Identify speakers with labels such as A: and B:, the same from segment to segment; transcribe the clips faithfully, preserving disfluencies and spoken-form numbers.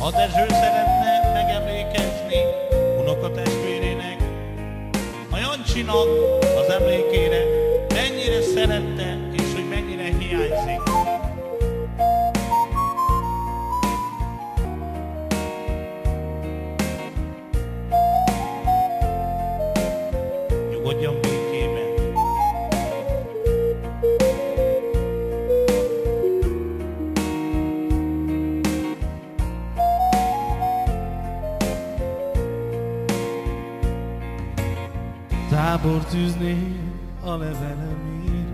A: A Dezső szeretne megemlékezni unokatestvérének, a Jancsinak az emlékére, mennyire szerette és hogy mennyire hiányzik. Nyugodjon békében.
B: Tábortűznél a levelem ír,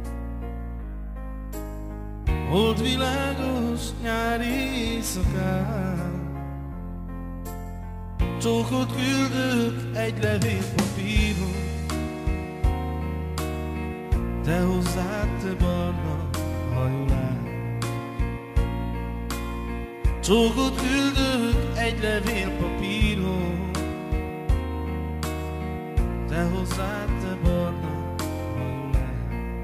B: holt világos nyári éjszakán, csókot küldök egy levélpapíron, te hozzád, te barna hajolán. Csókot küldök egy levélpapíron, te hozzád, te barna hajolán.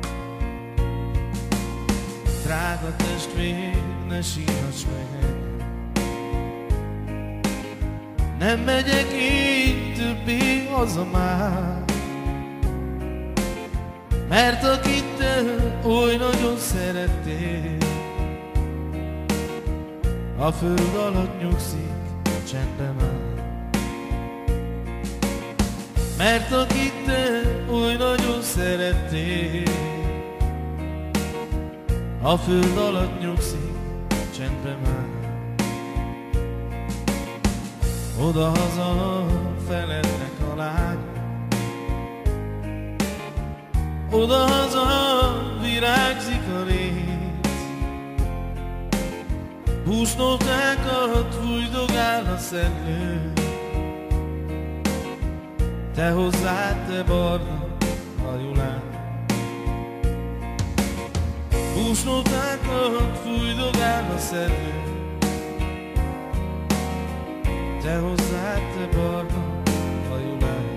B: Drága testvér, ne sírhass meg engem, nem megyek én többé haza már, mert akit te oly nagyon szerettél, a föld alatt nyugszik csendben már. Mert akit te oly nagyon szerettél, a föld alatt nyugszik csendben már. Oda-haza felednek a lány, oda-haza virágzik a rész, búsnótákat fújdogál a szellő, te hozzád, te barna hajolán. Búsnótákat fújdogál a szellő, te hozzád, te barna hajolán.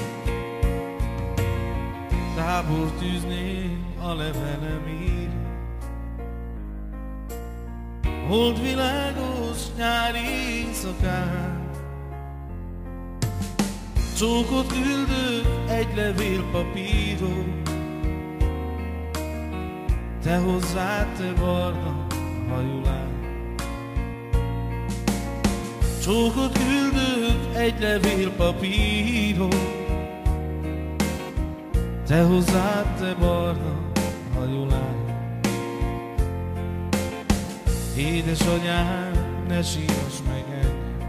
B: Tábortűznél a levelem ír, hold világos nyári éjszakán, csókot küldök egy levélpapíron, te hozzád, te barna hajolán. Csókot küldök egy levélpapíron, te hozzád, te barna hajolán. Édesanyám, ne sírhass meg engem,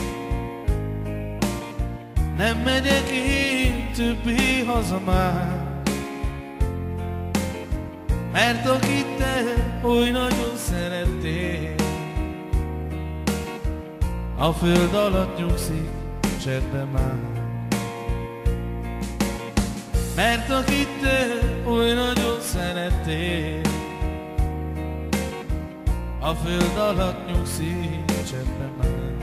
B: nem megyek én többé haza már, mert akit te oly nagyon szerettél, a föld alatt nyugszik csendben már. Mert akit te oly nagyon szerettél, a föld alatt nyugszik csendben már.